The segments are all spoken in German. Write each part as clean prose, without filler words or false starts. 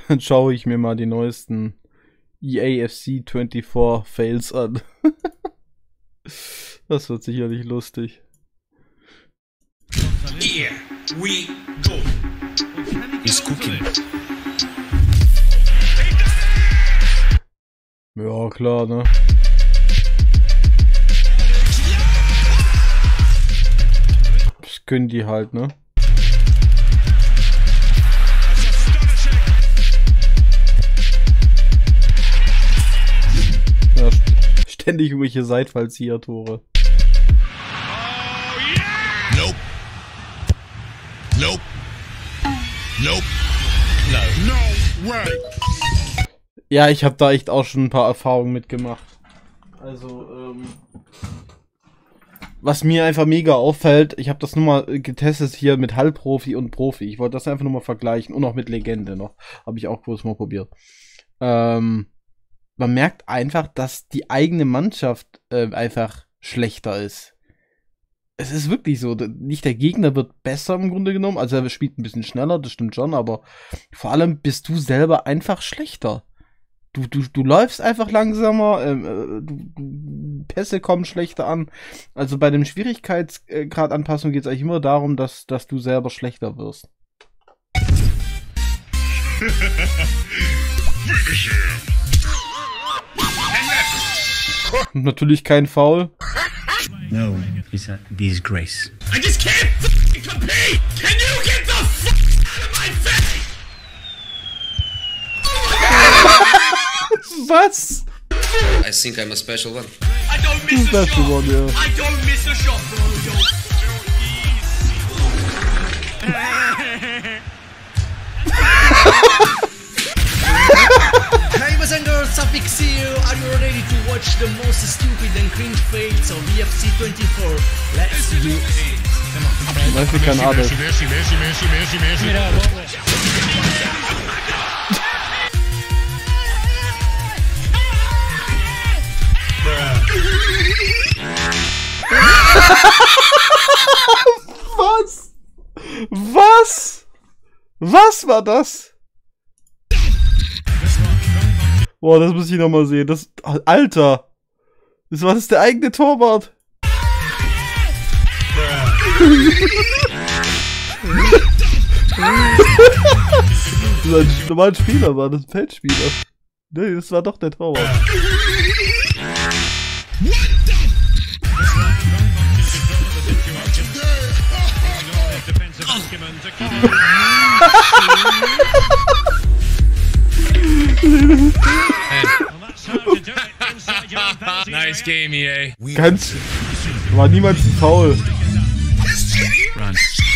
Dann schaue ich mir mal die neuesten EAFC 24 Fails an. Das wird sicherlich lustig. Here we go. He's cooking. Ja, klar, ne? Das können die halt, ne? Ja, ständig irgendwelche Seitfallzieher-Tore. Nope. Nope. Nope. No. No way. Ja, ich habe da echt auch schon ein paar Erfahrungen mitgemacht. Also, was mir einfach mega auffällt, ich habe das nur mal getestet hier mit Halbprofi und Profi. Ich wollte das einfach nur mal vergleichen und auch mit Legende noch. Habe ich auch kurz mal probiert. Man merkt einfach, dass die eigene Mannschaft einfach schlechter ist. Es ist wirklich so, nicht der Gegner wird besser im Grunde genommen, also er spielt ein bisschen schneller, das stimmt schon, aber vor allem bist du selber einfach schlechter. Du läufst einfach langsamer, Pässe kommen schlechter an. Also bei dem Schwierigkeitsgradanpassung geht es eigentlich immer darum, dass du selber schlechter wirst. Natürlich kein Foul. No, it's a disgrace. I just can't f***ing compete! Can you get the f*** out of my face? Was? I think I'm a special one. I don't miss a Special shot! one, yeah. I don't miss a shot, bro! Hey boys and girls, Suffix here. Are you ready to watch the most stupid and cringe fails of EFC 24? Let's do it. Weiß ich kein Adel. Was? Was? Was war das? Boah, das muss ich noch mal sehen. Das, Alter. Das war das der eigene Torwart. Das war ein normaler Spieler, war das ein Feldspieler. Nee, das war doch der Torwart. Nice game, EA. Ganz. War niemals ein Foul. Run.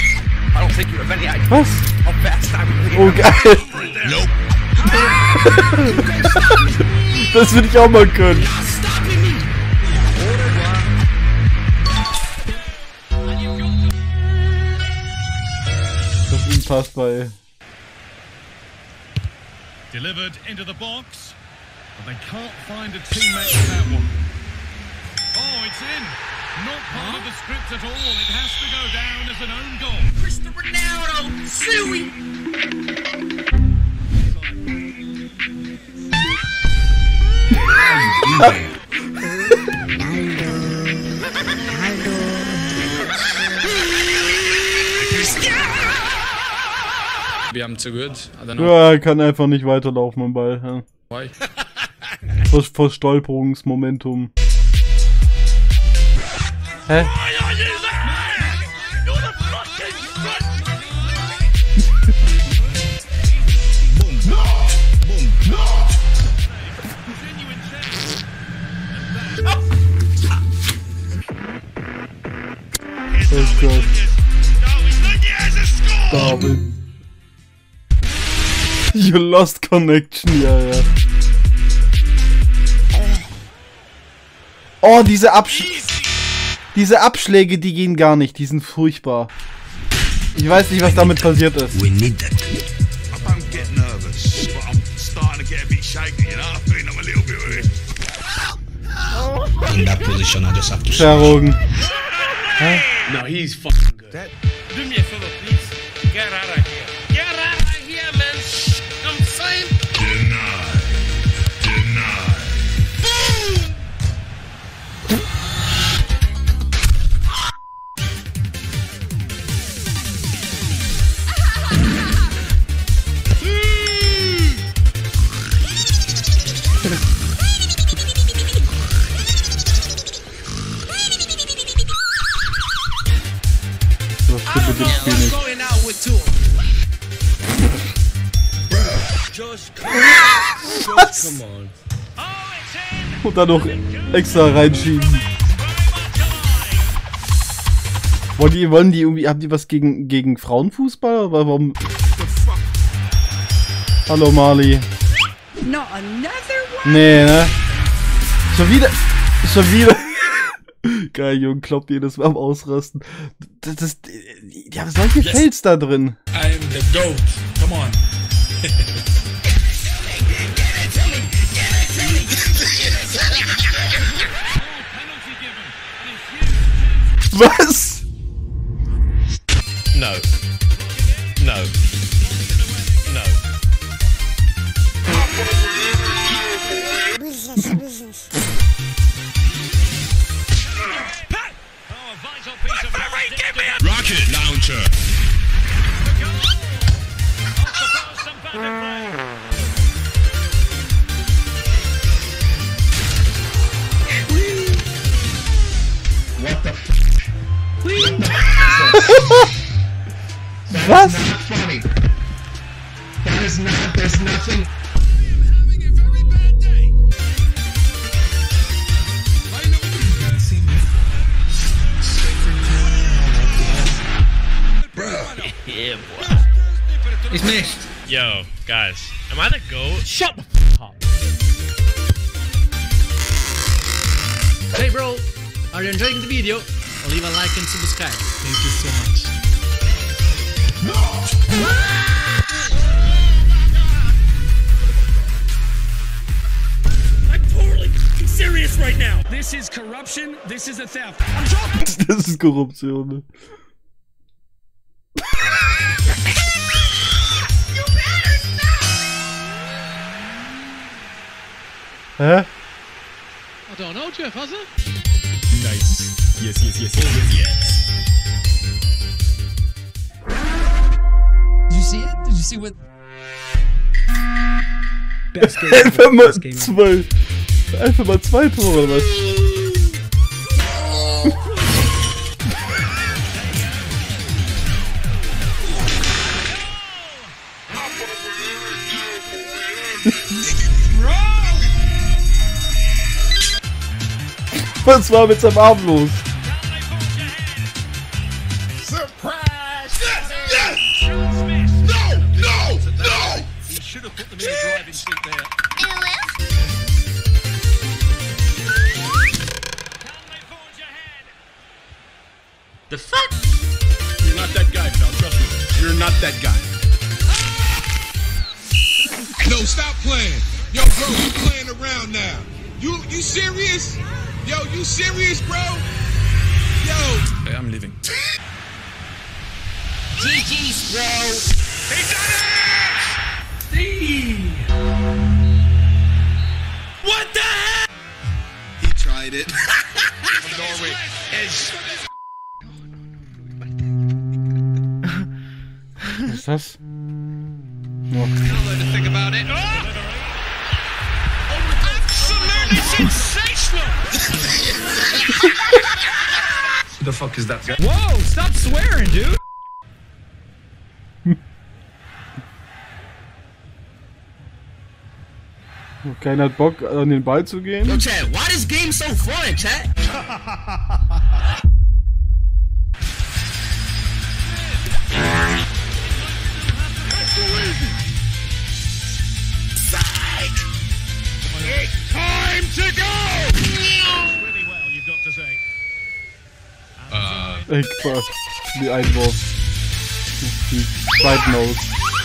Was? Oh, geil. Nope. Das würde ich auch mal können. Das ist unfassbar, ey. Delivered into the box, but they can't find a teammate for that one. Oh, it's in. Not part of the script at all. It has to go down as an own goal. Cristiano Ronaldo, suey. Maybe I'm too good. I don't know Ja, er kann einfach nicht weiterlaufen am Ball. Ja. why. Verstolperungsmomentum. Hä? Oh Gott. Darwin. You lost connection, ja, ja. Oh, diese Abschläge, die gehen gar nicht, die sind furchtbar. Ich weiß nicht, was damit passiert ist. We need that. I don't get nervous, but I'm starting to get a bit shaky, you know? I think I'm a little bit weird. In that position, I just have to. Verrogen. No, he's fucking good. Do me a favor, please. Get out of here. Get out of here, man. I'm saying Was? Come on. Und dann noch extra reinschieben. Wollen die irgendwie, haben die was gegen Frauenfußball? Aber warum? Hallo Marley. Not another one. Nee, ne? Schon wieder. Geil, Junge, kloppt jedes Mal am Ausrasten. Die haben solche Fails da drin. I'm the GOAT. Come on. Was? No. No. No. Rocket launcher. What the Was? That's not funny. That is not, there's nothing. Having a very bad day. It's missed. Yo, guys. Am I the GOAT? Shut the up. Hey bro, are you enjoying the video? Leave a like and subscribe. Thank you so much. I'm totally serious right now. This is corruption. This is a theft. I'm joking. Das ist Korruption, ne? Hä? I don't know, Jeff, has it? Nice. Yes, yes, yes, yes, yes, yes. Did you see it? Did you see what? Best game. Einfach mal Best game. 2. Einfach mal 2 Tore, oder was? Was war mit seinem Arm los? Surprise! Yes! Yes! No! No! No! He should have put them in the driving seat there. The fuck? You're not that guy, pal. Trust me. You're not that guy. No, stop playing. Yo, bro, you playing around now. You serious? Yo, you serious, bro? Yo. Okay, I'm leaving. GG's, bro. He done it! What the heck? He tried it. Norway is. Was ist das? Now to think about it. Oh! Absolutely sensational! Who the fuck is that guy? Whoa, stop swearing, dude. Keiner hat Bock, an den Ball zu gehen. Yo, Chad, why this game so fun, Chad? Time to go! Really well, you've got to say. Ey, Spaß. Die Einwurf. Die zweiten aus.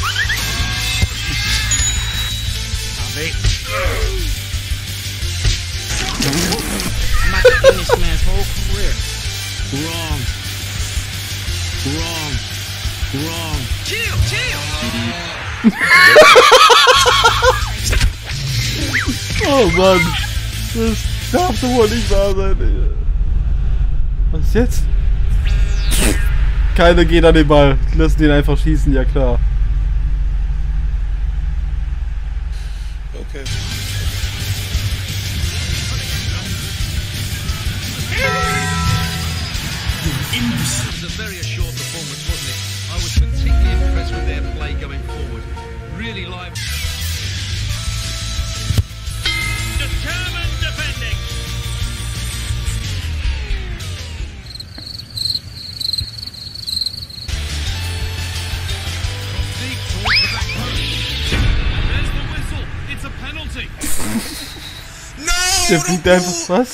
My goodness, man's whole career. Wrong. Wrong. Wrong. Chill, chill. Oh Mann. Das darf doch wohl nicht wahr sein, ey. Was ist jetzt? Keiner geht an den Ball. Lassen den einfach schießen, ja klar. Okay. It was a very assured performance, wasn't it? I was particularly impressed with their play going forward. Really live. Der fliegt einfach was?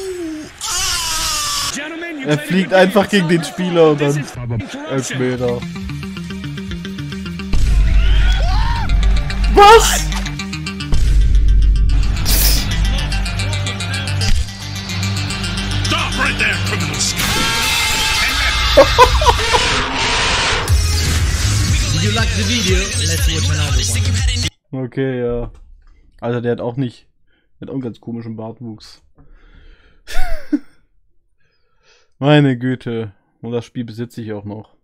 Er fliegt einfach gegen den Spieler und dann Elfmeter. Was? Stop right there, criminal scum. Did you like the video? Let's watch another one. Okay, ja. Also der hat auch nicht. Der hat auch einen ganz komischen Bartwuchs. Meine Güte. Und das Spiel besitze ich auch noch.